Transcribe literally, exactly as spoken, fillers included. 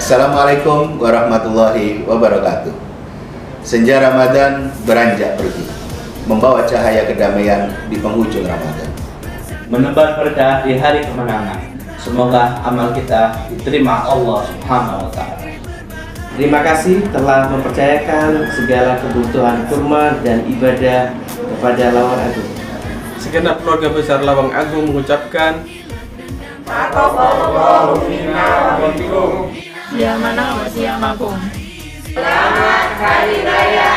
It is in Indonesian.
Assalamualaikum warahmatullahi wabarakatuh. Senja Ramadan beranjak pergi, membawa cahaya kedamaian di penghujung Ramadan, menebar berkah di hari kemenangan. Semoga amal kita diterima Allah Subhanahu wa Ta'ala. Terima kasih telah mempercayakan segala kebutuhan kurma dan ibadah kepada Lawang Agung. Segenap keluarga besar Lawang Agung mengucapkan Taqabbalallahu minna wa minkum. Siamana wa siamakum. Selamat Hari Raya